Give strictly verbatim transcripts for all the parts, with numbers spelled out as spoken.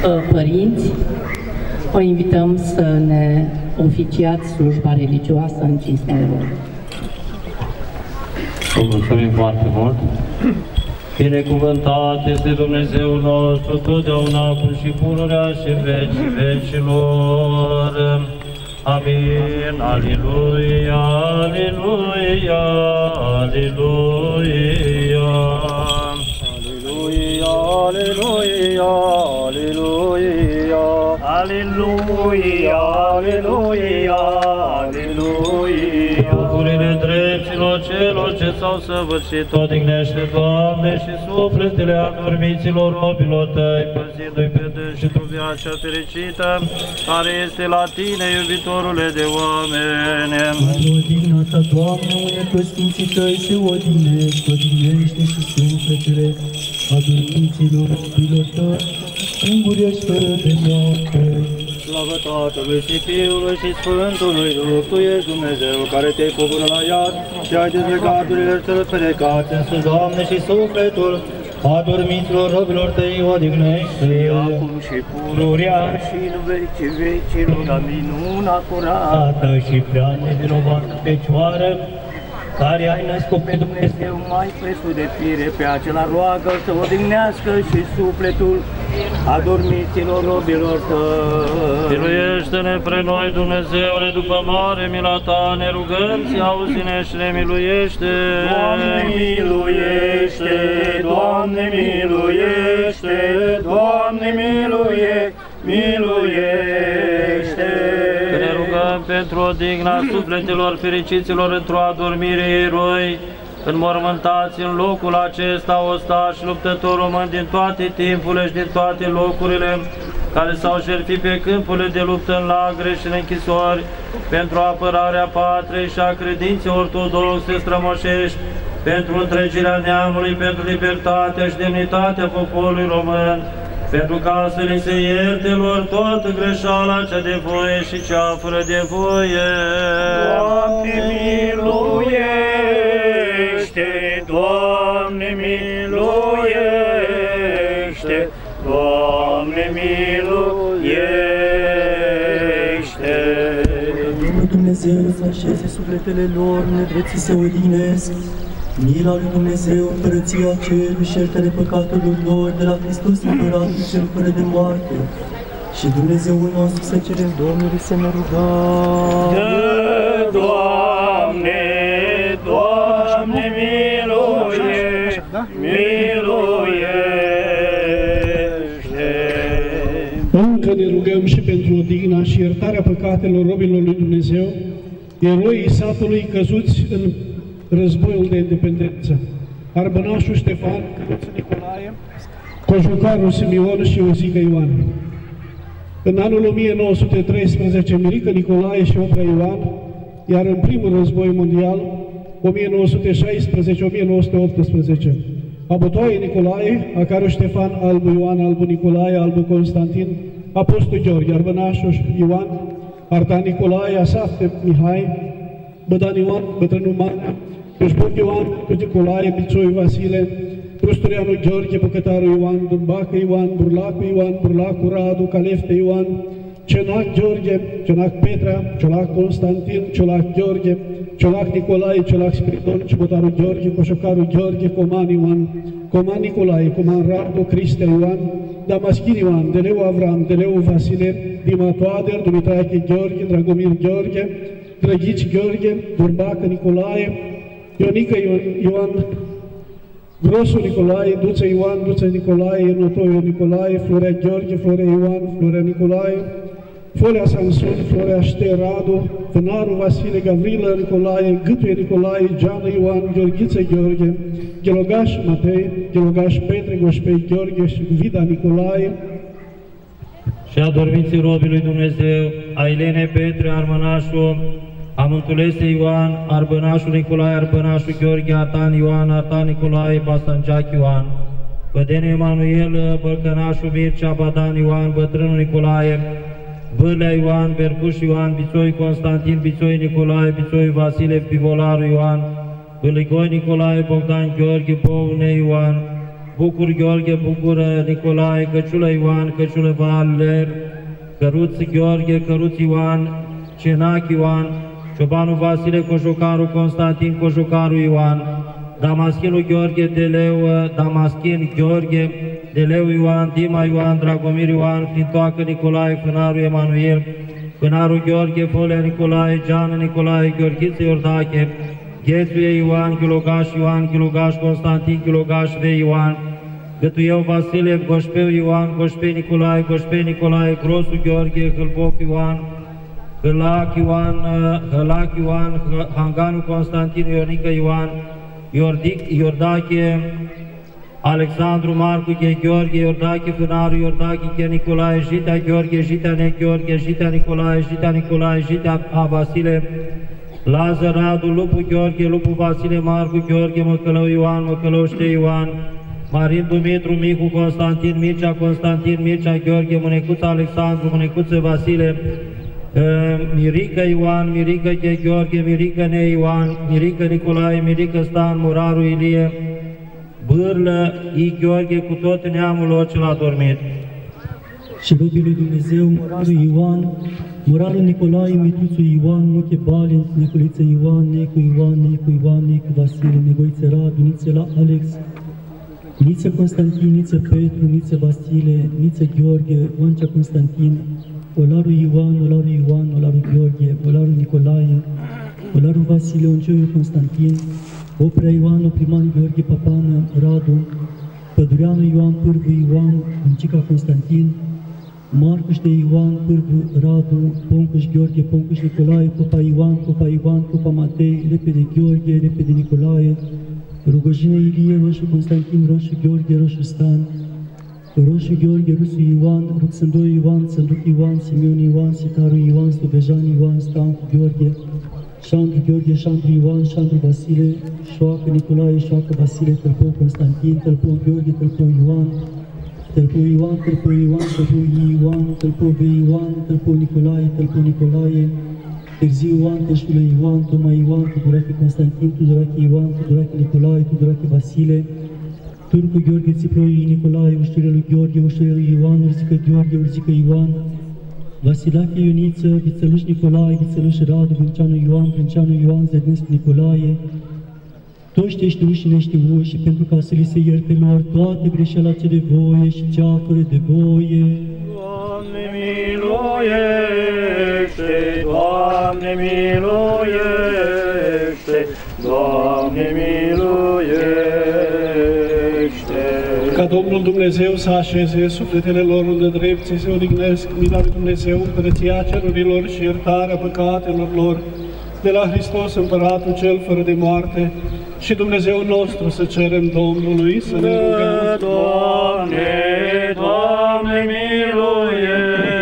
Părinți, o invităm să ne oficiați slujba religioasă în cinstea lor. Vă mulțumim foarte mult! Binecuvântat este Dumnezeul nostru, totdeauna, acum și pururea și în vecii vecilor. Amin. Aleluia, aleluia, aleluia. Aleluia, aleluia, aleluia, aleluia, aleluia. Bucurile dreptilor celor ce s-au săvârșit, odihnește, Doamne, și sufletele adormiților robilor Tăi, păzindu-i pe dâns și tu viața fericită, care este la Tine, iubitorule de oameni. Odihna Ta, Doamne, unde toți Sfinții Tăi se odihnesc, odihnește și sufletele adormiților robilor Tăi, îngurești fără de noapte. Slavă Tatălui și Fiului și Sfântului Duh, Tu ești Dumnezeu, care Te-ai coborât la iad și ai dezlegat durile celor ferecați în sus, Doamne, și sufletul adormiților robilor Tăi odihnește. Și acum și pururea și în vecii vecilor, amin. Una curată și prea nevinovată Fecioară, care ai născut pe Dumnezeu mai presus de fire, pe acela roagă să odihnească și sufletul adormiților robilor Tăi. Miluiește-ne pre noi, Dumnezeule, după mare mila Ta, ne rugăm, și auzi-ne și ne miluiește. Doamne, miluiește! Doamne, miluiește! Doamne, miluie, miluiește! Ne rugăm pentru odihna sufletelor fericiților într-o adormire eroi, înmormântați în locul acesta, ostași și luptători români din toate timpurile și din toate locurile, care s-au jertfit pe câmpurile de luptă în lagăre și în închisori, pentru apărarea patriei și a credinței ortodoxe strămoșești, pentru întregirea neamului, pentru libertatea și demnitatea poporului român, pentru ca să li se ierte lor toată greșeala cea de voie și cea fără de voie. Doamne, miluiește! Doamne, miluiește! Doamne, miluiește! Domnul Dumnezeu să așeze sufletele lor, nedrepții se odihnesc. Mila lui Dumnezeu, împărăția cerului și iertare păcatelor lor de la Hristos Împăratul cel fără de moarte. Și Dumnezeul nostru să cerem Domnului să ne rugăm. Doamne, Doamne, miluiește, miluiește! Încă ne rugăm și pentru odihna și iertarea păcatelor robilor lui Dumnezeu, eroii satului căzuți în războiul de independență, Arbănașul Ștefan, Căruț Nicolae, Cojucarul Simeon și Ozică Ioan. În anul o mie nouă sute treisprezece, Mirică Nicolae și Oprea Ioan, iar în primul război mondial, o mie nouă sute șaisprezece - o mie nouă sute optsprezece, Abătoaie Nicolae, Acaru Ștefan, Albu Ioan, Albu Nicolae, Albu Constantin, Apostol Gheorghe, Arbănașul Ioan, Artan Nicolae, Asafte Mihai, Bădan Ioan, Bătrânul Manea, Câșbuc Ioan, Câșnicolae, Bițoi Vasile, Prusturianu Gheorghe, Bucătarul Ioan, Durbacă Ioan, Burlacu Ioan, Burlacu Radu, Calefte Ioan, Cenac Gheorghe, Cenac Petra, Ciolac Constantin, Ciolac Gheorghe, Ciolac Nicolae, Ciolac Spiridon, Cibotarul Gheorghe, Coșocarul Gheorghe, Coman Ioan, Coman Nicolae, Coman Radu, Cristea Ioan, Damaschin Ioan, Deleu Avram, Deleu Vasile, Dima Toader, Dumitrache Gheorghe, Dragomir Gheorghe, Drăghici Gheorghe, Durbacă Nicolae, Ionică Ioan, Grosul Nicolae, Duță Ioan, Duță Nicolae, Notoiu Nicolae, Florea Gheorghe, Florea Ioan, Florea Nicolae, Florea Samson, Florea Șteradu, Vânaru Vasile, Gavrilă Nicolae, Gâtuie Nicolae, Geană Ioan, Gheorghiță Gheorghe, Ghelogaș Matei, Ghelogaș Petre, Goșpei Gheorghe și Vida Nicolae, și adormiții robii lui Dumnezeu, Ailene Petre, Armănașul, Amântulese Ioan, Arbănașul Nicolae, Arbănașul Gheorghe, Artan Ioan, Artan Nicolae, Bastanceac Ioan, Bădene Emanuel, Bălcănașul Mircea, Badan Ioan, Bătrânul Nicolae, Vârlea Ioan, Bercuș Ioan, Bițoi Constantin, Bițoi Nicolae, Bițoi Vasile, Pivolaru Ioan, Băligoi Nicolae, Bogdan Gheorghe, Boune Ioan, Bucur Gheorghe, Bucură Nicolae, Căciulă Ioan, Căciulă Valer, Căruț Gheorghe, Căruț Ioan, Cenac Ioan, Ciobanu Vasile, Cojocaru Constantin, Cojocaru Ioan, Damaschinu Gheorghe, Deleu, Damaschin Gheorghe, Deleu Ioan, Dima Ioan, Dragomir Ioan, Flintoacă Nicolae, Fânaru Emanuel, Fânaru Gheorghe, Folea Nicolae, Geană Nicolae, Gheorghiță Iordache, Ghețuie Ioan, Chilogaș Ioan, Chilogaș Constantin, Chilogaș V. Ioan, Gătuieu Vasile, Goșpeu Ioan, Goșpei Nicolae, Goșpei Nicolae, Grosu Gheorghe, Hâlpop Ioan, Hâlac Ioan, Hâlac Ioan, Hanganu Constantin, Ionică Ioan, Iordic, Iordache, Alexandru Marcu, Gheorghe, Iordache, Fânaru, Iordache, Nicolae, Jitea Gheorghe, Jitea Ne Gheorghe, Jitea Nicolae, Jitea Nicolae, Jitea A. Vasile, Lazar Radu, Lupu Gheorghe, Lupu Vasile, Marcu Gheorghe, Măcălău Ioan, Măcălău Ște Ioan, Marin Dumitru, Micu Constantin, Mircea Constantin, Mircea Gheorghe, Mânecuță Alexandru, Mânecuță Vasile, Mirică Ioan, Mirică Gheorghe, Mirică Ne Ioan, Mirică Nicolae, Mirică Stan, Muraru Ilie, Bârlă I. Gheorghe, cu tot neamul lor cel adormit. Și robii lui Dumnezeu, Muraru Ioan, Muraru Nicolae, Mitruțu Ioan, Nuche Balin, Neculiță Ioan, Necu Ioan, Necu Ioan, Necu Vasile, Negoiță Radu, Nițela Alex, Niță Constantin, Niță Petru, Niță Vasile, Niță Gheorghe, Oancea Constantin, Olaru Ioan, Olaru Ioan, Olaru Gheorghe, Olaru Nicolae, Olaru Vasile, Oncioiu Constantin, Oprea Ioan, Opriman Gheorghe Papană, Radu, Pădureanu Ioan, Pârgu Ioan, Uncica Constantin, Marcuș de Ioan, Pârgu Radu, Poncuș Gheorghe, Poncuș Nicolae, Popa Ioan, Popa Ioan, Popa Matei, Repede Gheorghe, Repede Nicolae, Rugojine Ilie, Roșu Constantin, Roșu Gheorghe, Roșu Stan, Roșu Gheorghe, Rusu Ioan, Ruxândoi Ioan, Sânduc Ioan, Simeon Ioan, Sitaru Ioan, Slovejan Ioan, Stancu Gheorghe, Șandru Gheorghe, Șandru Ioan, Șandru Vasile, Șoacă Nicolae, Șoacă Vasile, Tălpou Constantin, Tălpou Gheorghe, Tălpou Ioan, Tălpou Ioan, Tălpou Ioan, Tălpou Ioan, Tălpou V. Ioan, Tălpou Nicolae, Tălpou Nicolae, Târziu Ioan, Tășule Ioan, Toma Ioan, Tudorache Constantin, Tudorache Ioan, Tudorache Nicolae, Tudorache Vasile, Turcu Gheorghe, Țiploi Nicolae, Ușurelul Gheorghe, Ușurelul Ioan, Urzică Gheorghe, Urzică Ioan, Vasilache Ioniță, Vițăluș Nicolae, Vițăluș Radu, Brânceanu Ioan, Brânceanu Ioan, Zădnescu Nicolae, toți te știu și neștiuși, și pentru ca să li se ierte lor toate greșeala ce de voie și cea fără de voie. Doamne miluiește, Doamne miluiește, Doamne miluiește. Ca Domnul Dumnezeu să așeze sufletele lor unde drept să se odihnesc, mila lui Dumnezeu, împărăția cerurilor și iertarea păcatelor lor, de la Hristos Împăratul cel fără de moarte, și Dumnezeu nostru să cerem Domnului să ne rugăm. Doamne, Doamne, miluie,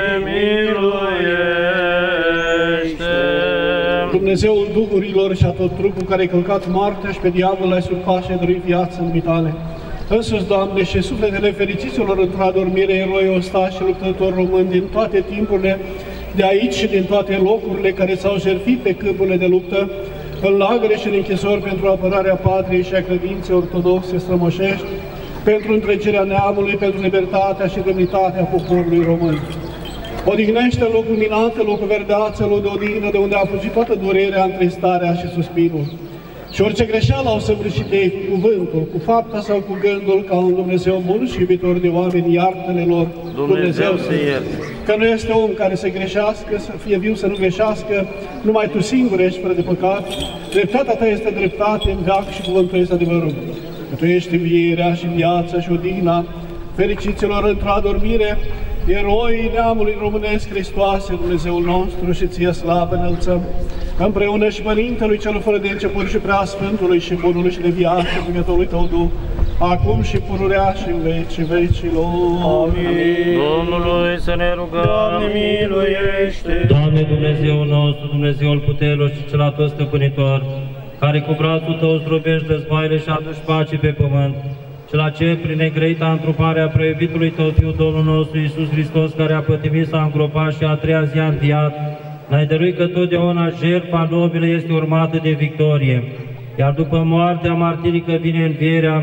miluiește! Dumnezeul Duhurilor și a tot trupul care ai călcat moartea și pe diavol ai surpat și ai dorit viață în mitale. Însuși, Doamne, și sufletele fericiților într-o adormire, eroi, ostași și luptători români din toate timpurile, de aici și din toate locurile care s-au jertfit pe câmpurile de luptă, în lagăre și în închisori pentru apărarea patriei și a credinței ortodoxe strămoșești, pentru întregirea neamului, pentru libertatea și demnitatea poporului român. Odihnește în locul minate, locul verdeață, loc de odihnă, de unde a fugit toată durerea, întristarea și suspinul. Și orice greșeală au săvârșit ei cu cuvântul, cu fapta sau cu gândul, ca un Dumnezeu bun și iubitor de oameni, iartă-le lor, Dumnezeu, Dumnezeu să ierte. Că nu este om care să greșească, să fie viu să nu greșească, numai Tu singur ești fără de păcat, dreptatea Ta este dreptate în veac și cuvântul este adevărul. Că Tu ești învierea și viața și odihna fericiților într-o adormire, eroii neamului românesc, Hristoase, Dumnezeul nostru, și Ție slavă înălțăm, împreună și Părintelui Cel fără de început și Preasfântului și Bunului și de viață, Dumnezeului Tău Duh, acum și pururea și în vecii vecilor. Amin. Domnului să ne rugăm. Doamne miluiește! Doamne Dumnezeul nostru, Dumnezeul puterilor și cel atot stăpânitor, care cu brațul Tău zdrobești războaiele și aduci pace pe pământ, cel ce prin negrăita întruparea preiubitului Tău Fiul Domnul nostru Iisus Hristos, care a pătimit, s-a îngropat și a treia zi a înviat, ne-ai dăruit că totdeauna jertfa nobilă este urmată de victorie, iar după moartea martirică vine învierea,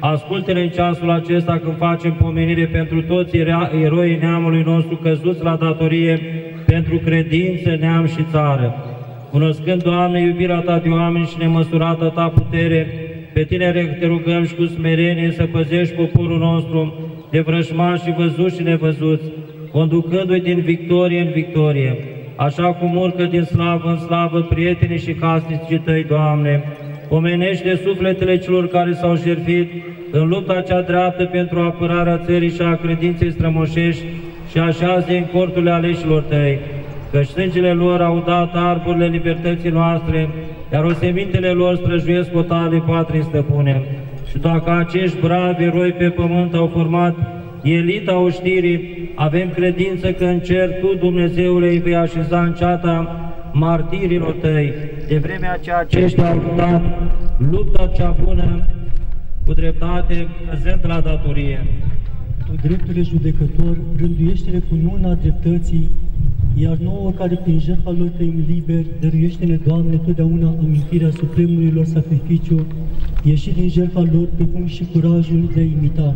ascultă-ne în ceasul acesta când facem pomenire pentru toți eroii neamului nostru căzuți la datorie pentru credință, neam și țară. Cunoscând, Doamne, iubirea Ta de oameni și nemăsurată Ta putere, pe Tine te rugăm și cu smerenie să păzești poporul nostru de vrăjmași și văzuți și nevăzuți, conducându-i din victorie în victorie, așa cum urcă din slavă în slavă prietenii și casnicii Tăi, Doamne. Pomenește sufletele celor care s-au jertfit în lupta cea dreaptă pentru apărarea țării și a credinței strămoșești și așează în corturile aleșilor Tăi, căci sângele lor au dat arborile libertății noastre, iar osemintele lor străjuiesc otale patrii stăpâne. Și dacă acești bravi eroi pe pământ au format elita oștirii, avem credință că în cer Tu, Dumnezeule, îi vei așeza în ceata martirilor Tăi, de vremea ce aceștia au luptat lupta cea bună cu dreptate, căzând la datorie. Tu, dreptule judecător, rânduiește-ne cu nuna dreptății, iar nouă care prin jertfa lor trăim liberi, dăruiește-ne, Doamne, totdeauna amintirea supremului lor sacrificiu, ieșit din jertfa lor, precum și curajul de a imita.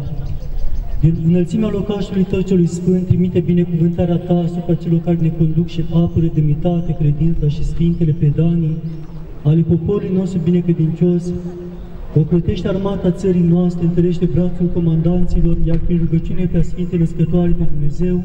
Din înălțimea locașului Tău celui Sfânt, trimite binecuvântarea Ta asupra celor care ne conduc și apără demnitate, credința și sfintele predanii ale poporului nostru binecredincios. Ocrotește armata țării noastre, întărește brațul comandanților, iar prin rugăciune pe Sfinte Născătoare de Dumnezeu,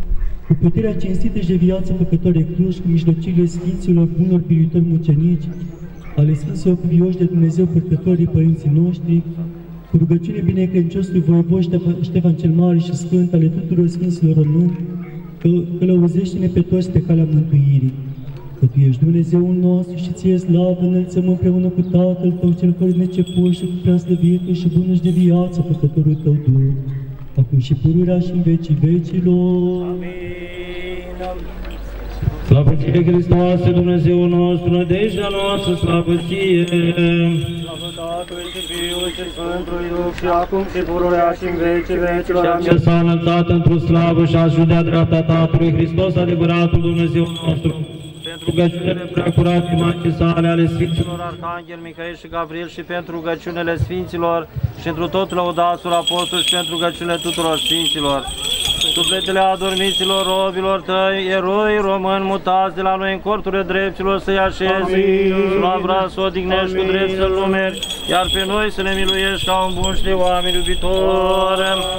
cu puterea cinstită și de viață făcătoare cruci, cu mijlocirile Sfinților bunor biruitori mucenici, ale Sfinților cuvioși de Dumnezeu purtătorii părinții noștri, cu rugăciune binecredinciosului voievod Ștefan cel Mare și Sfânt ale tuturor Sfinților români, că călăuzește-ne pe toți pe calea mântuirii. Că Tu ești Dumnezeul nostru și Ție slavă înălțăm împreună cu Tatăl Tău cel fără neceput și cu preaslăvitul și bună și de viață făcătorul Tău Duh, acum și pururea și în vecii vecilor. Amin. Slavă Ție, Hristoase, Dumnezeul nostru, nădejdea noastră, slavă Ție! Slavă Tatălui și Fiului și Sfântului Duh, și acum și pururea și în vecii vecilor. Ceea ce s-a înălțat într-o slavă și a judea dreapta Tatălui Hristos, adevăratul Dumnezeu nostru, pentru rugăciunile preacurate Maicii sale ale Sfinților Arhanghel Mihail și Gavril și pentru rugăciunile Sfinților și întru tot lăudatul Apostol și pentru rugăciunile tuturor Sfinților. Sufletele adormiților robilor Tăi, eroi români mutați de la noi în corturile dreptilor să-i așezi, slavra să o dignești cu drept să-L numeri, iar pe noi să ne miluiești ca un bun și de oameni iubitor.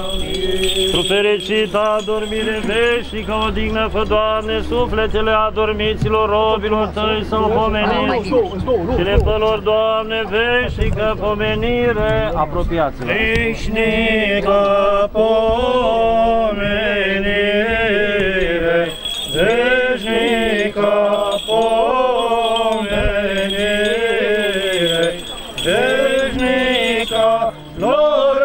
Tu fericită adormire veșnică, o dignă fă, Doamne, sufletele adormiților robilor Tăi să-L pomeniți și le fă lor, Doamne, veșnică pomenire. Apropiați-vă! Veșnică pomenire, veșnică pomenire, veșnică lor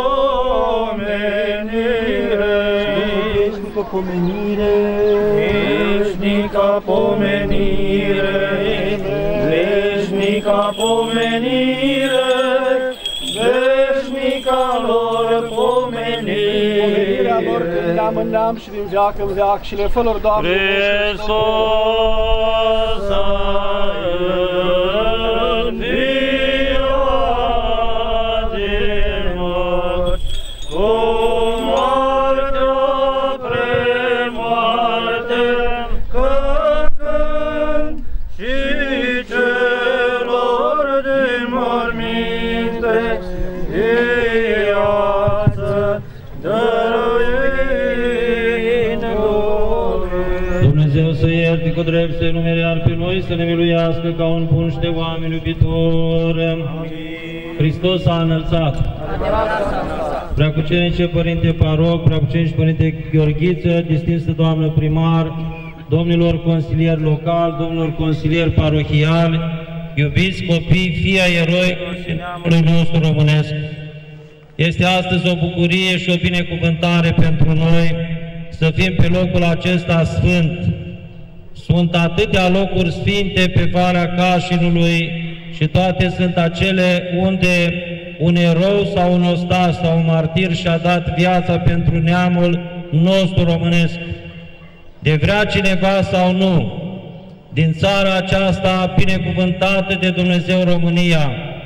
pomenire. Veșnică pomenire, Veșnică pomenire, veșnică pomenire, veșnica lor pomenire. Pomenirea lor din neam în neam și din veac în veac și le fă lor, Doamne, Hristos a înviat din morți, cu moartea premoarte, căcând și celor din morminte viață dăruind glorie. Dumnezeu să ierte cu drept să-i numere, iar pe noi să ne miluiască ca un bun și de oameni iubitor. Hristos a înălțat. Preacucenice Părinte Paroc, Preacucenice Părinte Gheorghiță, distinsă Doamnă Primar, domnilor consilieri locali, domnilor consilieri parohiali, iubiți copii, fii ai eroi și neamului nostru românesc. Este astăzi o bucurie și o binecuvântare pentru noi să fim pe locul acesta sfânt. Sunt atâtea locuri sfinte pe Valea Cașinului și toate sunt acele unde un erou sau un ostaș sau un martir și-a dat viața pentru neamul nostru românesc. De vrea cineva sau nu, din țara aceasta binecuvântată de Dumnezeu România,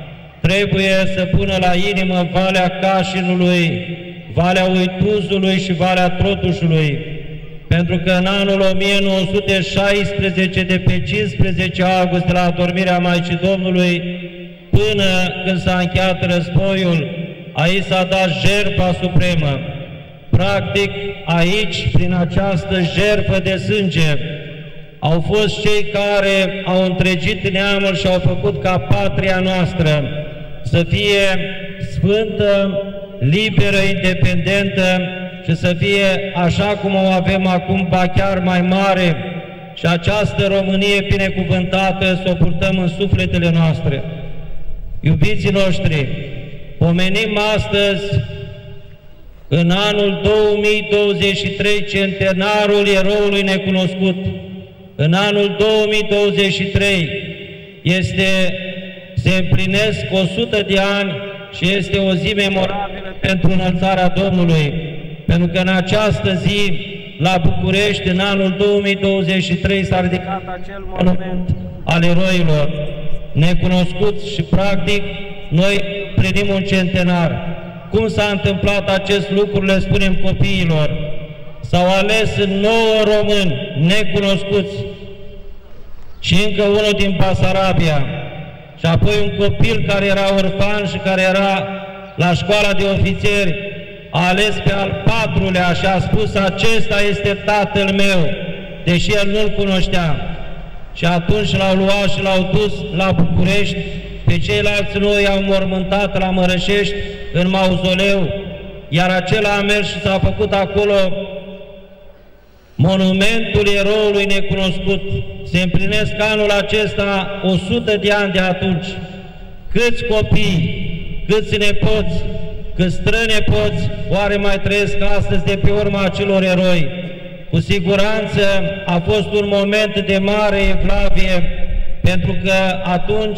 trebuie să pună la inimă Valea Cașinului, Valea Uituzului și Valea Trotușului, pentru că în anul o mie nouă sute șaisprezece, de pe cincisprezece august, de la adormirea Maicii Domnului, până când s-a încheiat războiul, aici s-a dat jertfa supremă. Practic, aici, prin această jertfă de sânge, au fost cei care au întregit neamul și au făcut ca patria noastră să fie sfântă, liberă, independentă și să fie așa cum o avem acum, ba chiar mai mare, și această Românie binecuvântată să o purtăm în sufletele noastre. Iubiții noștri, pomenim astăzi, în anul două mii douăzeci și trei, centenarul eroului necunoscut. În anul două mii douăzeci și trei este, se împlinesc o sută de ani și este o zi memorabilă pentru înălțarea Domnului, pentru că în această zi, la București, în anul două mii douăzeci și trei, s-a ridicat acel monument al eroilor necunoscuți și, practic, noi plinim un centenar. Cum s-a întâmplat acest lucru, le spunem copiilor. S-au ales nouă români necunoscuți și încă unul din Basarabia, și apoi un copil care era orfan și care era la școala de ofițeri, a ales pe al patrulea și a spus: acesta este tatăl meu, deși el nu-l cunoștea. Și atunci l-au luat și l-au dus la București, pe ceilalți noi au mormântat la Mărășești, în mauzoleu, iar acela a mers și s-a făcut acolo monumentul eroului necunoscut. Se împlinesc anul acesta o sută de ani de atunci. Câți copii, câți nepoți, câți strănepoți oare mai trăiesc astăzi de pe urma acelor eroi? Cu siguranță a fost un moment de mare evlavie, pentru că atunci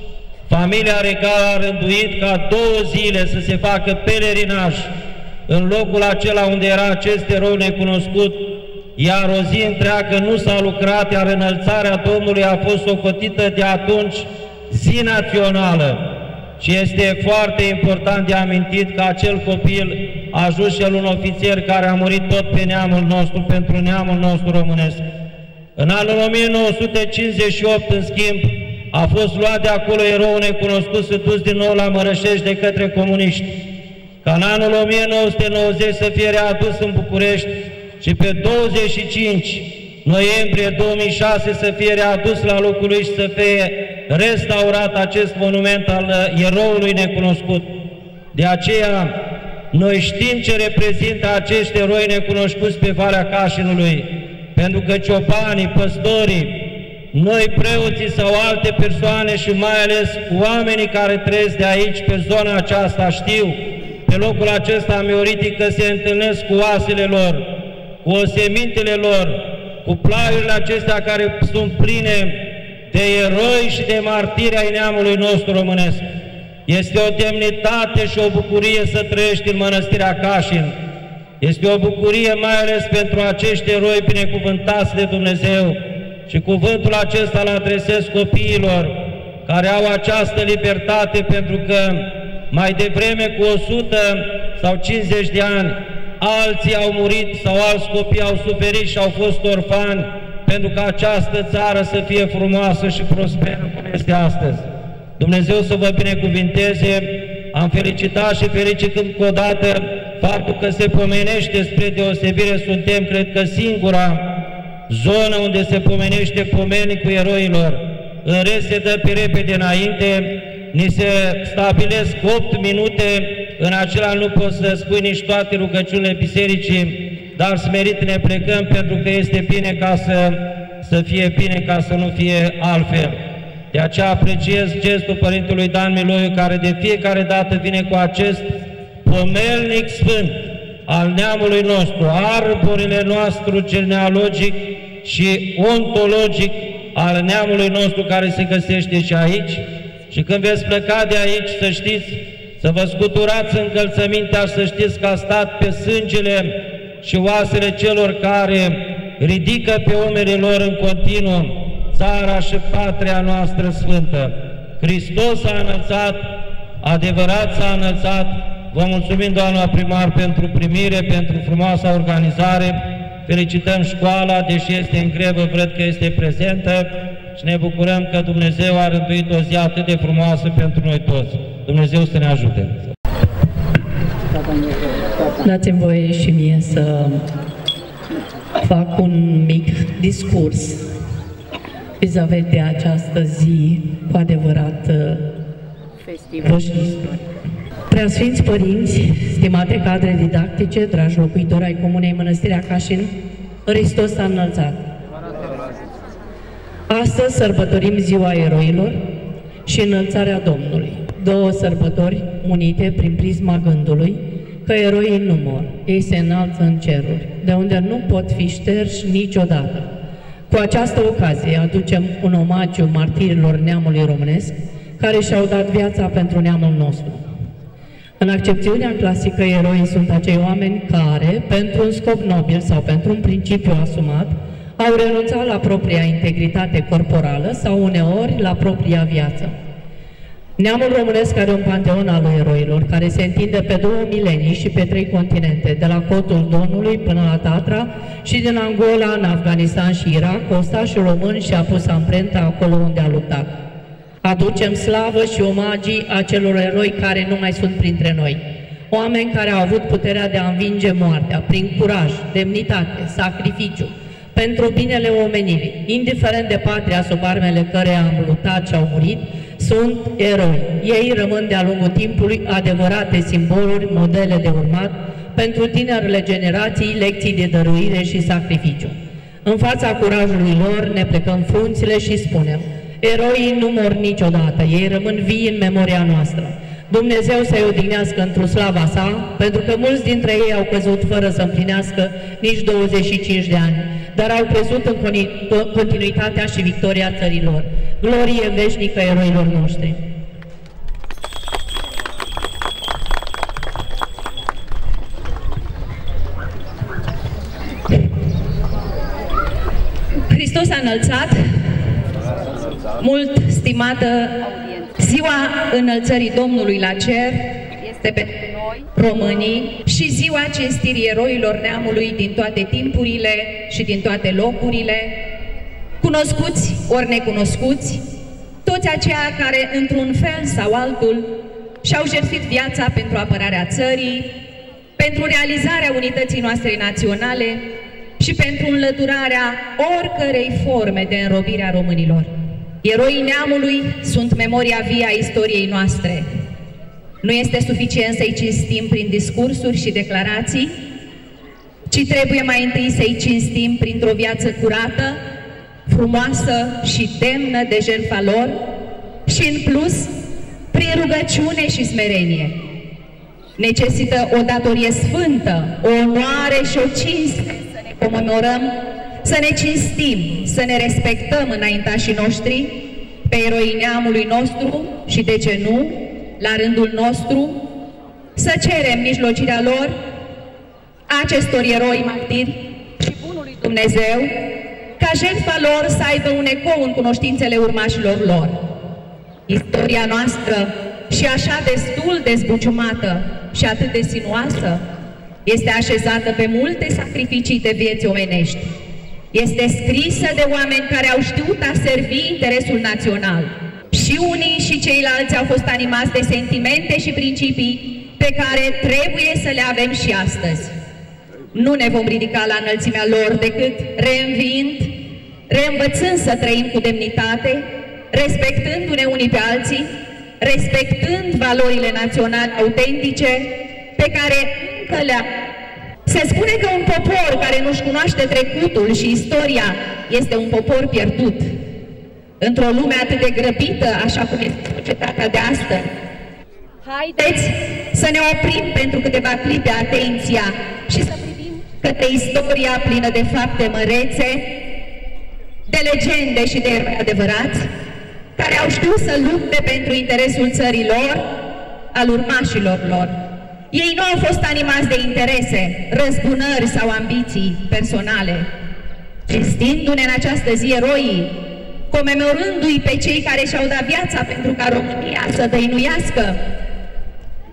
familia regală a rânduit ca două zile să se facă pelerinaj în locul acela unde era acest erou necunoscut, iar o zi întreagă nu s-a lucrat, iar înălțarea Domnului a fost socotită de atunci zi națională. Și este foarte important de amintit că acel copil a ajuns și el un ofițer care a murit tot pe neamul nostru, pentru neamul nostru românesc. În anul o mie nouă sute cincizeci și opt, în schimb, a fost luat de acolo eroul necunoscut și dus din nou la Mărășești de către comuniști. Ca în anul o mie nouă sute nouăzeci să fie readus în București și pe douăzeci și cinci noiembrie două mii șase să fie readus la locul lui și să fie restaurat acest monument al eroului necunoscut. De aceea, noi știm ce reprezintă acești eroi necunoscuți pe Valea Cașinului, pentru că ciopanii, păstorii, noi preoții sau alte persoane și mai ales oamenii care trăiesc de aici, pe zona aceasta, știu, pe locul acesta mioritic, că se întâlnesc cu oasele lor, cu osemintele lor, cu plaiurile acestea care sunt pline de eroi și de martiri ai neamului nostru românesc. Este o demnitate și o bucurie să trăiești în Mănăstirea Cașin. Este o bucurie mai ales pentru acești eroi binecuvântați de Dumnezeu. Și cuvântul acesta îl adresez copiilor care au această libertate, pentru că mai devreme, cu o sută sau cincizeci de ani, alții au murit sau alți copii au suferit și au fost orfani, pentru ca această țară să fie frumoasă și prosperă cum este astăzi. Dumnezeu să vă binecuvinteze. Am felicitat și felicit încă o dată faptul că se pomenește, spre deosebire, suntem, cred că, singura zonă unde se pomenește pomenicul eroilor. În rest se dă pe repede înainte, ni se stabilesc opt minute, în acela nu poți să spui nici toate rugăciunile bisericii, dar smerit ne plecăm, pentru că este bine ca să, să fie bine, ca să nu fie altfel. De aceea apreciez gestul Părintelui Dan Miloiu, care de fiecare dată vine cu acest pomelnic sfânt al neamului nostru, arborile nostru genealogic și ontologic al neamului nostru, care se găsește și aici. Și când veți pleca de aici, să știți, să vă scuturați încălțămintea și să știți că a stat pe sângele și oasele celor care ridică pe umerii lor în continuu țara și patria noastră sfântă. Hristos a înălțat, adevărat s-a înălțat. Vă mulțumim, doamna primar, pentru primire, pentru frumoasa organizare. Felicităm școala, deși este în grevă, văd că este prezentă și ne bucurăm că Dumnezeu a rânduit o zi atât de frumoasă pentru noi toți. Dumnezeu să ne ajute! Dați-mi voie și mie să fac un mic discurs vis-a-vis de această zi cu adevărat festivală. Preasfinți părinți, stimate cadre didactice, dragi locuitori ai Comunei Mănăstirea Cașin, Hristos s-a înălțat. Astăzi sărbătorim Ziua Eroilor și Înălțarea Domnului, două sărbători unite prin prisma gândului că eroii nu mor, ei se înalță în ceruri, de unde nu pot fi șterși niciodată. Cu această ocazie aducem un omagiu martirilor neamului românesc care și-au dat viața pentru neamul nostru. În accepțiunea clasică, eroii sunt acei oameni care, pentru un scop nobil sau pentru un principiu asumat, au renunțat la propria integritate corporală sau uneori la propria viață. Neamul românesc are un panteon al eroilor care se întinde pe două milenii și pe trei continente, de la Cotul Donului până la Tatra și din Angola în Afganistan și Irak, ostașul român și-a pus amprenta acolo unde a luptat. Aducem slavă și omagii acelor eroi care nu mai sunt printre noi. Oameni care au avut puterea de a învinge moartea prin curaj, demnitate, sacrificiu, pentru binele omenirii, indiferent de patria sub armele căreia am luptat și au murit, sunt eroi. Ei rămân de-a lungul timpului adevărate simboluri, modele de urmat pentru tinerele generații, lecții de dăruire și sacrificiu. În fața curajului lor ne plecăm frunțile și spunem: eroii nu mor niciodată, ei rămân vii în memoria noastră. Dumnezeu să-i odihnească într-o slava sa, pentru că mulți dintre ei au căzut fără să împlinească nici douăzeci și cinci de ani, dar au crezut în continuitatea și victoria țărilor. Glorie veșnică eroilor noștri! Hristos a înălțat, mult stimată Ziua Înălțării Domnului la cer este pentru noi, românii, și ziua cinstirii eroilor neamului din toate timpurile și din toate locurile, cunoscuți ori necunoscuți, toți aceia care, într-un fel sau altul, și-au jertfit viața pentru apărarea țării, pentru realizarea unității noastre naționale și pentru înlăturarea oricărei forme de înrobire a românilor. Eroii neamului sunt memoria vie a istoriei noastre. Nu este suficient să-i cinstim prin discursuri și declarații, ci trebuie mai întâi să-i cinstim printr-o viață curată, frumoasă și demnă de jertfa lor și, în plus, prin rugăciune și smerenie. Necesită o datorie sfântă, o onoare și o cinste să ne comemorăm, să ne cinstim, să ne respectăm înaintașii noștri, pe eroii neamului nostru și, de ce nu, la rândul nostru, să cerem mijlocirea lor, acestor eroi martiri și bunului Dumnezeu, ca jertfa lor să aibă un ecou în cunoștințele urmașilor lor. Istoria noastră, și așa destul de zbuciumată și atât de sinuoasă, este așezată pe multe sacrificii de vieți omenești. Este scrisă de oameni care au știut a servi interesul național. Și unii și ceilalți au fost animați de sentimente și principii pe care trebuie să le avem și astăzi. Nu ne vom ridica la înălțimea lor decât reînviind, reînvățând să trăim cu demnitate, respectându-ne unii pe alții, respectând valorile naționale autentice pe care încă le-am. Se spune că un popor care nu-și cunoaște trecutul și istoria este un popor pierdut. Într-o lume atât de grăbită, așa cum este societatea de astăzi, haideți să ne oprim pentru câteva clipe atenția și să privim către istoria plină de fapte mărețe, de legende și de eroi adevărați, care au știut să lupte pentru interesul țării lor, al urmașilor lor. Ei nu au fost animați de interese, răzbunări sau ambiții personale. Cinstindu-ne în această zi eroii, comemorându-i pe cei care și-au dat viața pentru ca România să dăinuiască,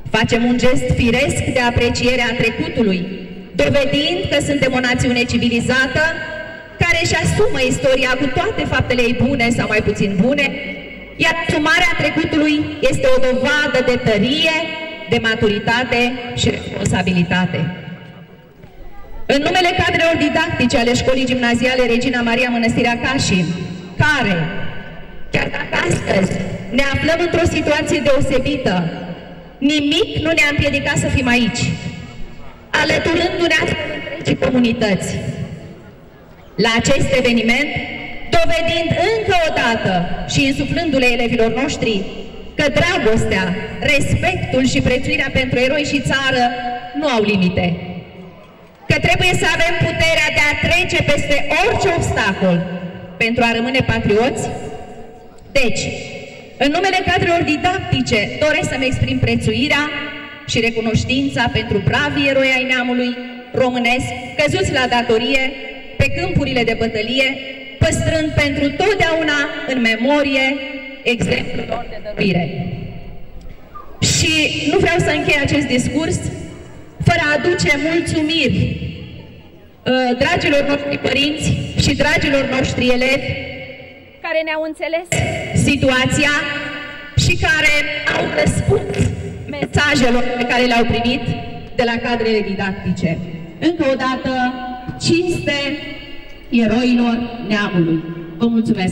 Facem un gest firesc de apreciere a trecutului, dovedind că suntem o națiune civilizată care își asumă istoria cu toate faptele ei bune sau mai puțin bune, iar asumarea trecutului este o dovadă de tărie, de maturitate și responsabilitate. În numele cadrelor didactice ale Școlii Gimnaziale Regina Maria Mănăstirea Cașin, care, chiar dacă astăzi ne aflăm într-o situație deosebită, nimic nu ne-a împiedicat să fim aici, alăturându-ne întregii comunități la acest eveniment, dovedind încă o dată și insuflându-le elevilor noștri că dragostea, respectul și prețuirea pentru eroi și țară nu au limite, că trebuie să avem puterea de a trece peste orice obstacol pentru a rămâne patrioți. Deci, în numele cadrelor didactice, doresc să-mi exprim prețuirea și recunoștința pentru bravii eroi ai neamului românesc, căzuți la datorie pe câmpurile de bătălie, păstrând pentru totdeauna în memorie exemplul lor de dăruire. Și nu vreau să închei acest discurs fără a aduce mulțumiri uh, dragilor noștri părinți și dragilor noștri elevi care ne-au înțeles situația și care au răspuns mesajelor pe care le-au primit de la cadrele didactice. Încă o dată, cinste eroilor neamului. Vă mulțumesc!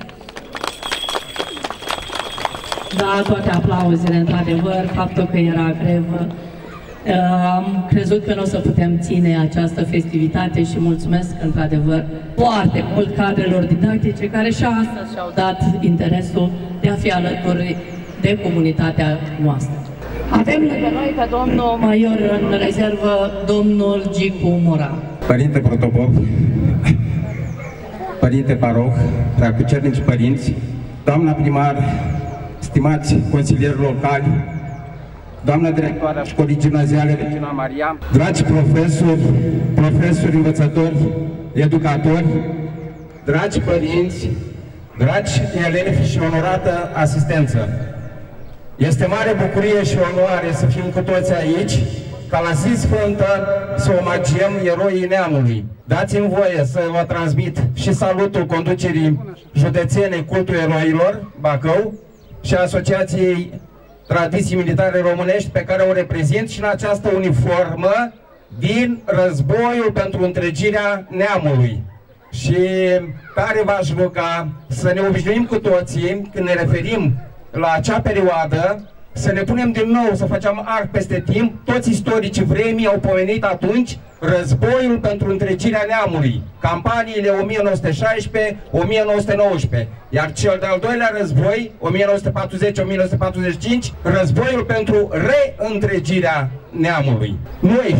Da, toate aplauzele, într-adevăr, faptul că era grevă. Am crezut că nu o să putem ține această festivitate și mulțumesc, într-adevăr, foarte mult cadrelor didactice care și astăzi și-au dat interesul de a fi alături de comunitatea noastră. Avem lângă noi pe domnul major în rezervă, domnul Gicu Mura. Părinte Protopop, Părinte Paroh, preacucernici părinți, doamna primar, stimați consilieri locali, doamna directoare a Școlii Gimnaziale Regina Maria, dragi profesori, profesori, învățători, educatori, dragi părinți, dragi elevi și onorată asistență. Este mare bucurie și onoare să fim cu toți aici, ca la zi sfântă să omagiem eroii neamului. Dați-mi voie să vă transmit și salutul conducerii județene Cultul Eroilor Bacău și Asociației Tradiții Militare Românești pe care o reprezint și în această uniformă din războiul pentru întregirea neamului. Și care v-aș ruga să ne obișnuim cu toții când ne referim la acea perioadă, să ne punem din nou, să facem arc peste timp. Toți istoricii vremii au pomenit atunci războiul pentru întregirea neamului, campaniile o mie nouă sute șaisprezece - o mie nouă sute nouăsprezece, iar cel de-al doilea război, o mie nouă sute patruzeci - o mie nouă sute patruzeci și cinci, războiul pentru reîntregirea neamului. Noi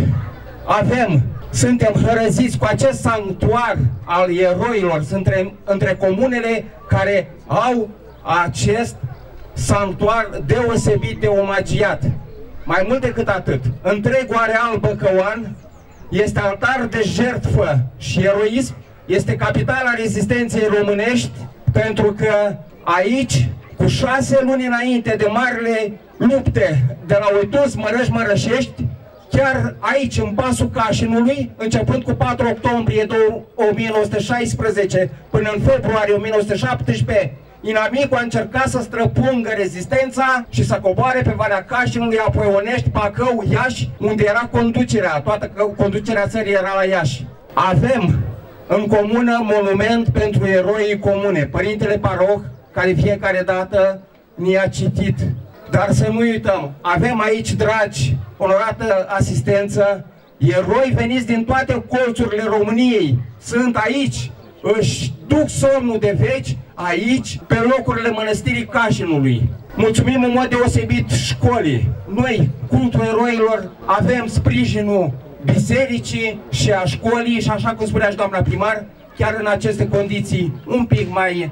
avem, suntem hărăziți cu acest sanctuar al eroilor, suntem între comunele care au acest sanctuar deosebit de omagiat. Mai mult decât atât, întregul areal Băcăuan este altar de jertfă și eroism, este capitala rezistenței românești, pentru că aici, cu șase luni înainte de marile lupte de la Uituz, Mărăși, Mărășești, chiar aici, în pasul Cașinului, începând cu patru octombrie o mie nouă sute șaisprezece până în februarie o mie nouă sute șaptesprezece, inamicul a încercat să străpungă rezistența și să coboare pe Valea Cașinului, apoi Onești, Bacău, Iași, unde era conducerea, toată conducerea țării era la Iași. Avem în comună monument pentru eroii comune, Părintele Paroh, care fiecare dată ne-a citit. Dar să nu uităm, avem aici, dragi, onorată asistență, eroi veniți din toate colțurile României, sunt aici, își duc somnul de veci aici, pe locurile Mănăstirii Cașinului. Mulțumim în mod deosebit școlii. Noi, Cultul Eroilor, avem sprijinul bisericii și a școlii și, așa cum spunea și doamna primar, chiar în aceste condiții un pic mai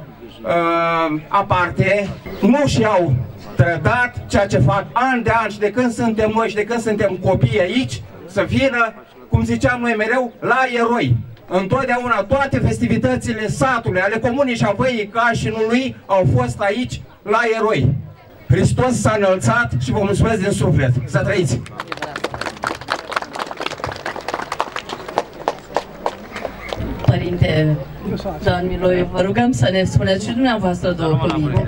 uh, aparte, nu și-au trădat ceea ce fac an de an și de când suntem noi și de când suntem copii aici, să vină, cum ziceam noi mereu, la eroi. Întotdeauna toate festivitățile satului, ale comunii și a Văii Cașinului au fost aici la eroi. Hristos s-a înălțat și vă mulțumesc din suflet. Să trăiți! Părinte Dan Miloiu, vă rugăm să ne spuneți și dumneavoastră două cuvinte.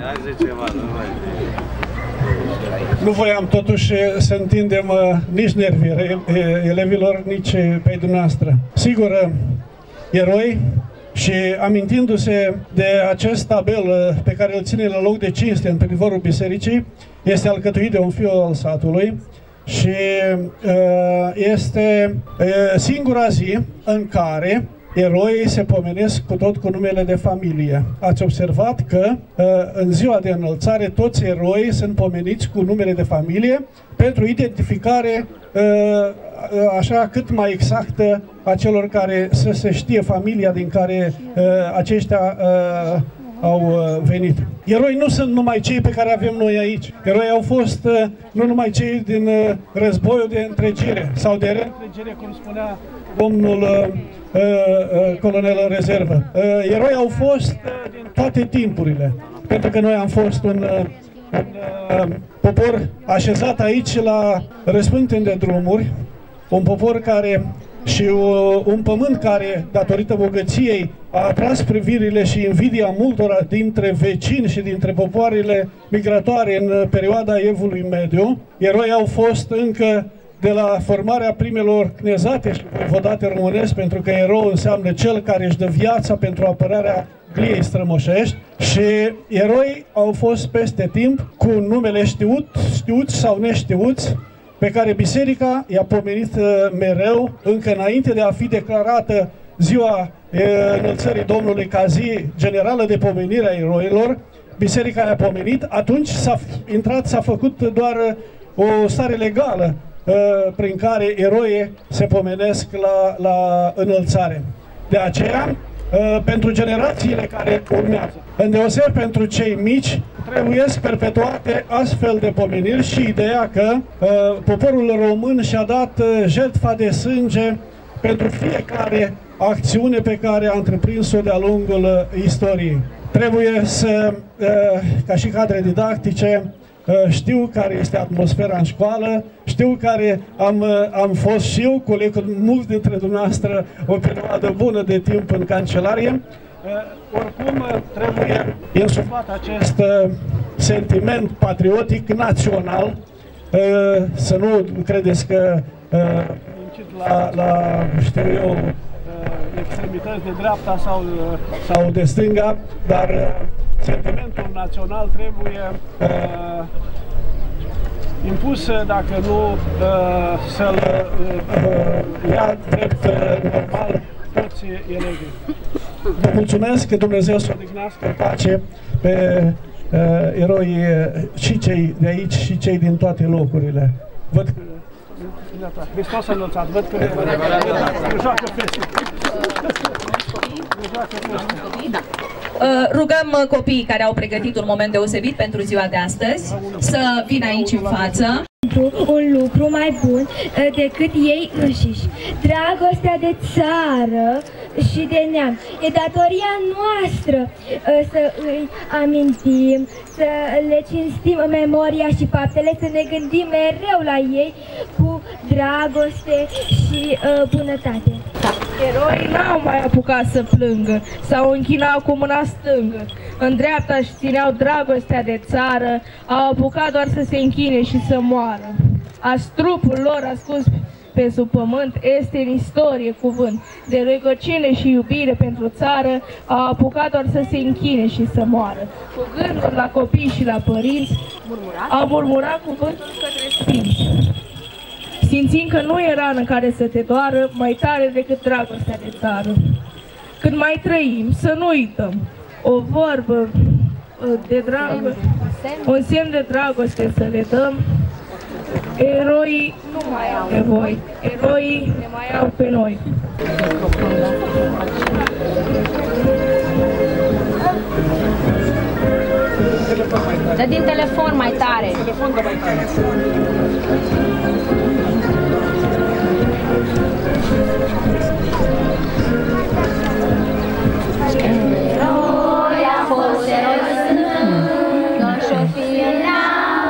Nu voiam totuși să întindem uh, nici nervii elevilor, nici pe dumneavoastră. Sigur, uh, eroi, și amintindu-se de acest tabel uh, pe care îl ține la loc de cinste în privorul bisericii, este alcătuit de un fiu al satului și uh, este uh, singura zi în care eroii se pomenesc cu tot cu numele de familie. Ați observat că în ziua de înălțare toți eroii sunt pomeniți cu numele de familie pentru identificare așa cât mai exactă a celor care să se știe familia din care aceștia au venit. Eroi nu sunt numai cei pe care avem noi aici. Eroi au fost nu numai cei din războiul de întregire sau de reîntregire, cum spunea domnul uh, uh, colonel în rezervă. Uh, eroi au fost uh, din toate timpurile, pentru că noi am fost un, uh, un uh, popor așezat aici la răspânteni de drumuri, un popor care și uh, un pământ care, datorită bogăției, a atras privirile și invidia multora dintre vecini și dintre popoarele migratoare în perioada Evului Mediu. Eroi au fost încă de la formarea primelor cnezate și voivodate românesc, pentru că erou înseamnă cel care își dă viața pentru apărarea gliei strămoșești, și eroi au fost peste timp cu numele știut, știuți sau neștiuți, pe care biserica i-a pomenit mereu, încă înainte de a fi declarată ziua înălțării Domnului ca zi generală de pomenire a eroilor. Biserica i-a pomenit, atunci s-a intrat, s-a făcut doar o stare legală prin care eroii se pomenesc la, la înălțare. De aceea, pentru generațiile care urmează, îndeoseb pentru cei mici, trebuie perpetuate astfel de pomeniri și ideea că poporul român și-a dat jertfa de sânge pentru fiecare acțiune pe care a întreprins-o de-a lungul istoriei. Trebuie să, ca și cadre didactice, știu care este atmosfera în școală, știu care am, am fost și eu, coleg cu mulți dintre dumneavoastră, o perioadă bună de timp în cancelarie. Oricum, trebuie insuflat acest sentiment patriotic național, să nu credeți că incit la, la, știu eu, extremități de dreapta sau, sau de stânga, dar sentimentul național trebuie uh, impus, dacă nu uh, să-l uh, ia drept uh, normal toți elevii. Vă mulțumesc, că Dumnezeu să odihnească în pace pe uh, eroi, și cei de aici și cei din toate locurile. Văd că Hristos a înălțat, văd că ne joacă feste. Rugăm copiii care au pregătit un moment deosebit pentru ziua de astăzi să vină aici în față. Un lucru mai bun decât ei înșiși. Dragostea de țară și de neam. E datoria noastră să îi amintim, să le cinstim memoria și faptele, să ne gândim mereu la ei cu dragoste și uh, bunătate. Eroii n-au mai apucat să plângă, s-au închinat cu mâna stângă. În dreapta își țineau dragostea de țară, au apucat doar să se închine și să moară. Azi trupul lor ascuns pe sub pământ este în istorie cuvânt de rugăciune și iubire pentru țară, au apucat doar să se închine și să moară. Cu gânduri la copii și la părinți, au murmurat cuvântul către sfinți, simțind că nu e rană care să te doară mai tare decât dragostea de țară. Când mai trăim, să nu uităm o vorbă de dragoste, un semn de dragoste să le dăm. Eroii nu mai au nevoie, eroii ne mai au pe noi. Dă din telefon mai tare. Telefon mai tare. Eroi a fost eroi, că și-o fi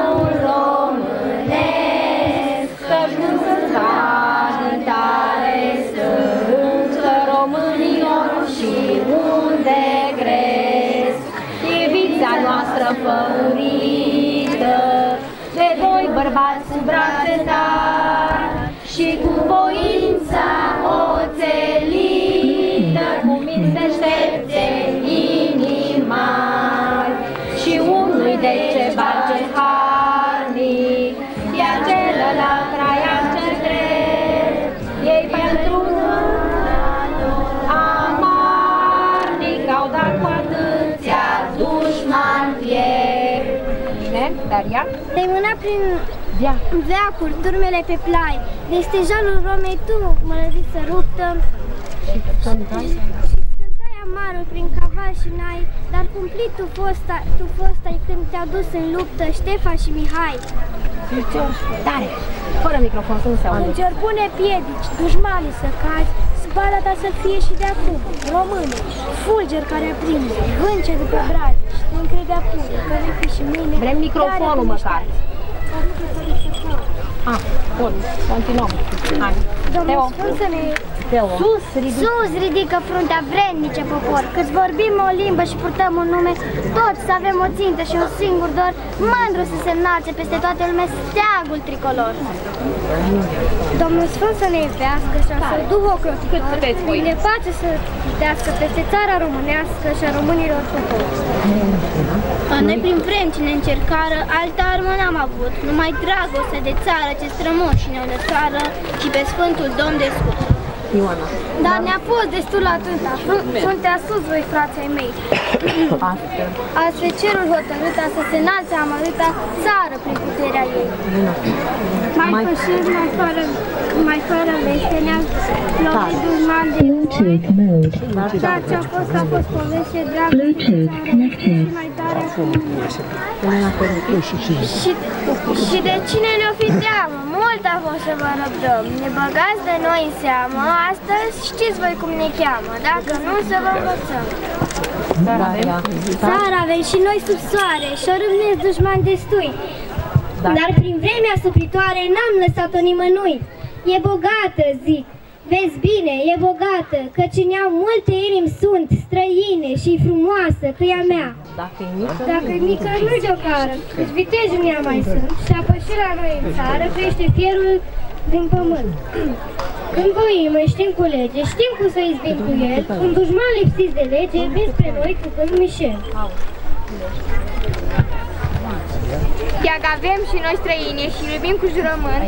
noastră făurită, de doi bărbați sub brațe tari și cu voința oțelită, cu minți deștepte inimari și unui de ce bage harnic, iar celălalt traian cel drept, ei pentru amarnic au dat cu atâția dușmani piept. Bine, dar ea? Te-ai mânat prin veacuri, turmele pe plai, de stejalul Romei tu, mălăriță ruptă, și scântai amarul prin caval și nai, dar cumplit tu fosta, tu fostai când te-a dus în luptă Ștefa și Mihai. Tare, fără microfon, să nu se aude. Înger pune piedici, dușmanii să cazi, spada ta să fie și de acum, românii, fulger care aprinde, vânce după brade și te încredea pune, că vei fi și mâine. Vrem microfonul măcar. Ah, bun, continuăm. Hai. Domnul Sfânt să ne... Sus, ridică. Sus, ridică fruntea vrednice popor, câți vorbim o limbă și purtăm un nume, toți să avem o țintă și un singur dor, mândru să se înalțe peste toată lumea steagul tricolor. Domnul Sfânt să ne iubească și să duh ocrotitor, de pace să putească peste țara românească și a românilor popor. Noi prin vrem ce ne încercară, altă armă n-am avut, numai dragoste de țară ce strămoșii ne-au de țară și pe Sfântul Domn de scut. Ioana. Dar ne-a fost destul atâta, fruntea sus voi, frații mei. Astfel cerul hotărâta să se înalțe amărâta țară prin puterea ei. Mai pășit, mai fără, mai fără veștenea, lovit dușman de omori. Dar ce-a fost, a fost poveste dragă și mai tare acum. Și, și de cine ne-o fi teamă? Mult a fost să vă răbdăm. Ne băgați de noi în seamă, astăzi știți voi cum ne cheamă, dacă nu să vă învățăm. Țara avem și noi sub soare și o râvnesc dușmani destui. Dar prin vremea supritoare n-am lăsat-o nimănui. E bogată, zic, vezi bine, e bogată, căci în ea multe inimi sunt străine și frumoasă, că e a mea. Dacă e mică, Dacă e mică, nu-i de-o cară, căci vitejii în ea mai sunt și apășirea noi în țară crește fierul din pământ. Când voim, știm cu lege, știm cum să izbim cu el, un dușman lipsit de lege, vin spre noi cu când Michel. Dacă avem și noi străine și iubim cu jurământ,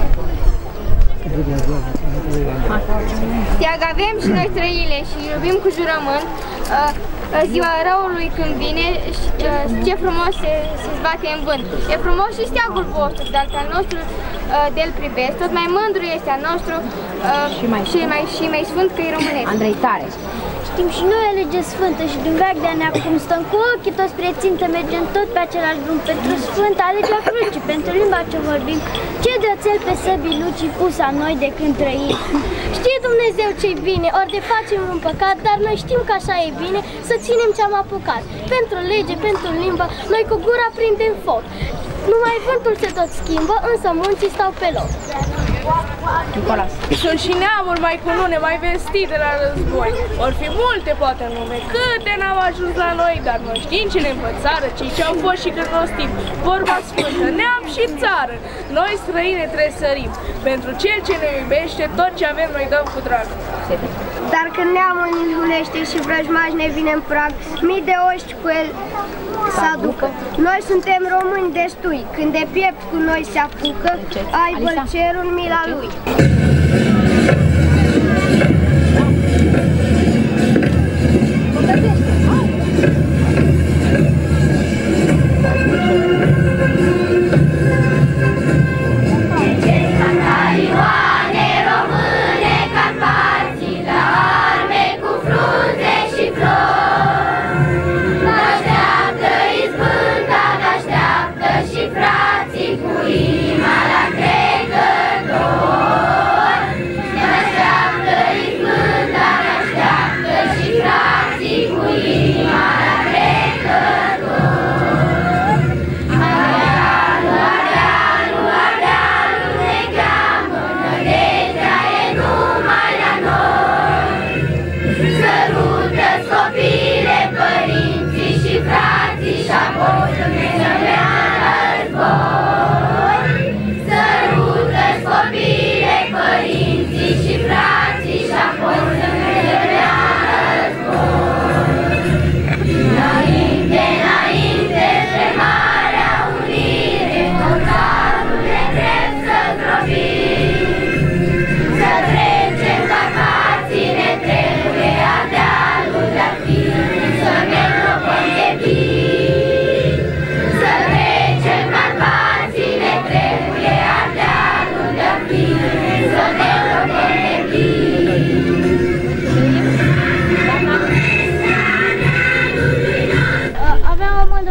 Dacă avem și noi străine și iubim cu jurământ, ziua răului când vine, ce frumos se, se zbate în vânt. E frumos și steagul vostru, dar al nostru de-l privesc, tot mai mândru este al nostru și mai, și mai, și mai sfânt că e românesc. Andrei, tare! Știm și noi o lege sfântă și din veac de-a neam, cum stăm cu ochii toți spre țintă, mergem tot pe același drum, pentru sfânta legea crucii, pentru limba ce vorbim, ce de oțel pe săbii lucii pus a noi de când trăim. Știe Dumnezeu ce-i bine, ori de facem un păcat, dar noi știm că așa e bine, să ținem ce-am apucat. Pentru lege, pentru limba, noi cu gura prindem foc. Numai vântul se tot schimbă, însă munții stau pe loc. Nicolas. Sunt și neamuri mai cunune, mai vestite la război. Or fi multe poate în lume, câte n-au ajuns la noi, dar noi știm ce ne învățară, cei ce-au fost și când nostim. Vorba sfântă, neam și țară, noi străine trebuie sărim. Pentru cel ce ne iubește, tot ce avem noi dăm cu drag. Dar când neamul ne izbulește și vrăjmași ne vine în prag, mii de oști cu el să aducă. Noi suntem români destui, când de piept cu noi se apucă, aibă-l cerul mila lui. Cu inima la trecători,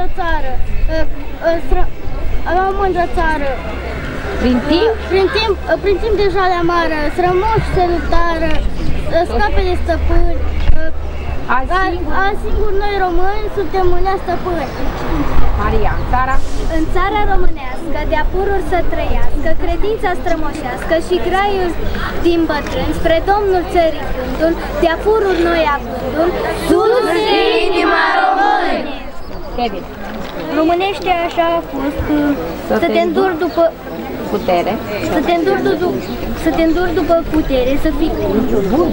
mândră țară, avea o mândră țară. Prin timp? Prin timp, prin timp de jale amară, strămoși se luptară, scape de stăpâni. Azi, azi singur noi români suntem unea stăpâni. Maria, țara? În țara românească, de-a pururi să trăiască, credința strămoșească și graiul din bătrâni, spre Domnul țării gândul, de-a pururi noi avândul, sus inima români! Kevin. Românește așa a fost, să, să te înduri după putere, să te înduri după, să te înduri după putere, să fii bun.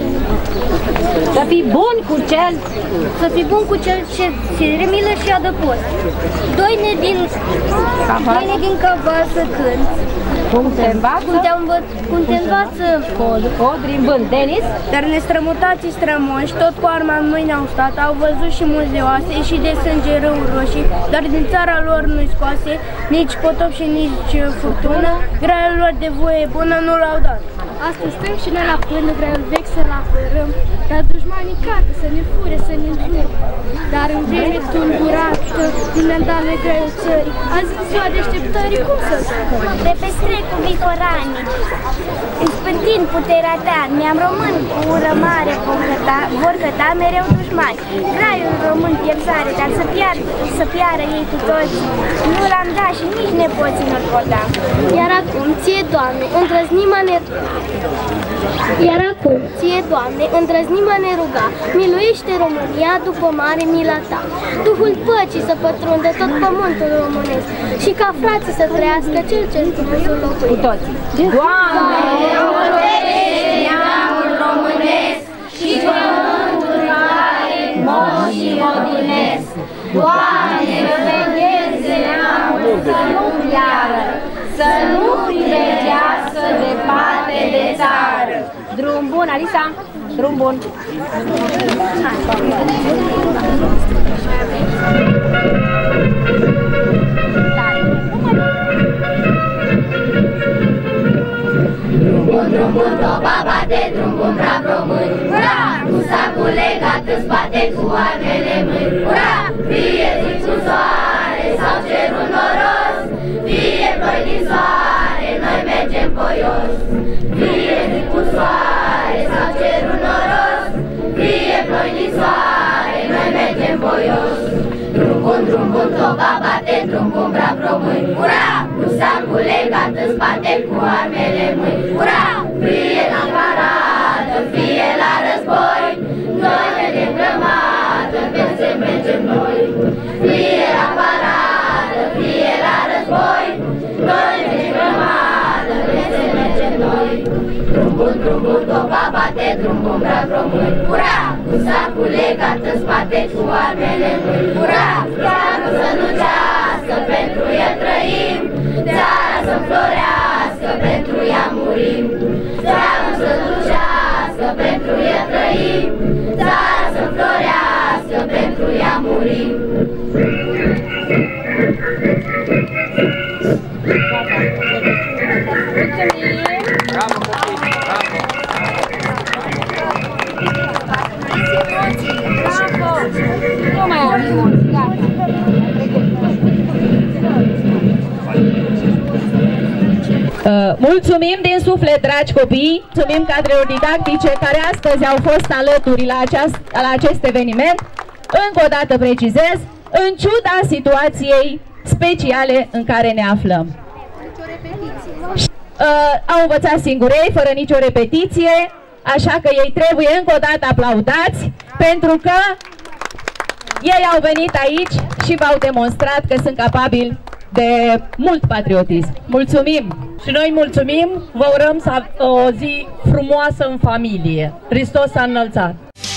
Să fii bun cu cel, să fii bun cu cel ce cere milă și adăpost. Doine din doine din căval să cânți. Cum te învață? Cum te, învă, cum te învață cod, cod, rimbând, Denis? Dar nestrămutații strămoși, tot cu arma în mâini au stat, au văzut și mulți de oase și de sânge râuri roșii, dar din țara lor nu-i scoase nici potop și nici furtună, graiul lor de voie bună nu l-au dat. Astăzi stăm și noi la până, graiul vechi să-l apărăm, dar dușmanii cată să ne fure, să ne înjure. Dar în vreme tulburată, din andale graiul țării, azi în ziua deșteptării, cum să dăm? De pe strecul viforanii, înspântind puterea ta, mi-am român cu ură mare vor căta mereu dușmani. Graiul român pierzare, dar să piară, să piară ei cu toți, nu l-am dat și nici nepoții nu-l pot da. Iar acum, ție, Doamne, îndrăznim-a ne... Iar acum, ție, Doamne, îndrăznim-a ne ruga, miluiește România după mare mila ta. Duhul păcii să pătrundă tot pământul românesc și ca frații să trăiască cel ce într-un locul. Cu toții. Doamne, rodește neamul românesc și pământul care moș și modinesc. Doamne, vegheze neamul să nu piară, să nu privegească departe de țară. Drum bun, Alisa, drum bun. Drum bun, drum bun, toba bate, drum bun, brav români. Ura! Cu sacul legat în spate, cu armele mâini. Ura! Fie zi cu soare sau cerul noros, fie ploi din soare, noi mergem voios. Fie zi cu soare sau cerul noros, fie ploi din soare, noi mergem voios. Drum bun, drum bun, toba bate, drum bun, brav români. Ura! Cu sacul legat în spate, cu armele mâini. Ura! Fie la paradă, fie la război, noi vedem grămadă, pe se mergem noi. Fie la paradă, fie la război, noi vedem grămadă, pe se mergem noi. Drum bun, drum bun, toba bate, drum bun, brav români. Ura! Cu sacul legat în spate, cu armele mâini. Ura! Țară să nu cească, pentru ea trăim, țara să înflorească, pentru ea murim. Țara să ducească, pentru ea trăim, țara să înflorească, pentru ea murim. Bravo, copii! Bravo! Bravo! Nu mai am emoții, gata. Uh, mulțumim din suflet, dragi copii, mulțumim cadrelor didactice care astăzi au fost alături la, aceast, la acest eveniment. Încă o dată precizez, în ciuda situației speciale în care ne aflăm. Uh, au învățat singurei, fără nicio repetiție, așa că ei trebuie încă o dată aplaudați, pentru că ei au venit aici și v-au demonstrat că sunt capabili de mult patriotism. Mulțumim! Și noi mulțumim, vă urăm să o zi frumoasă în familie. Hristos s-a înălțat!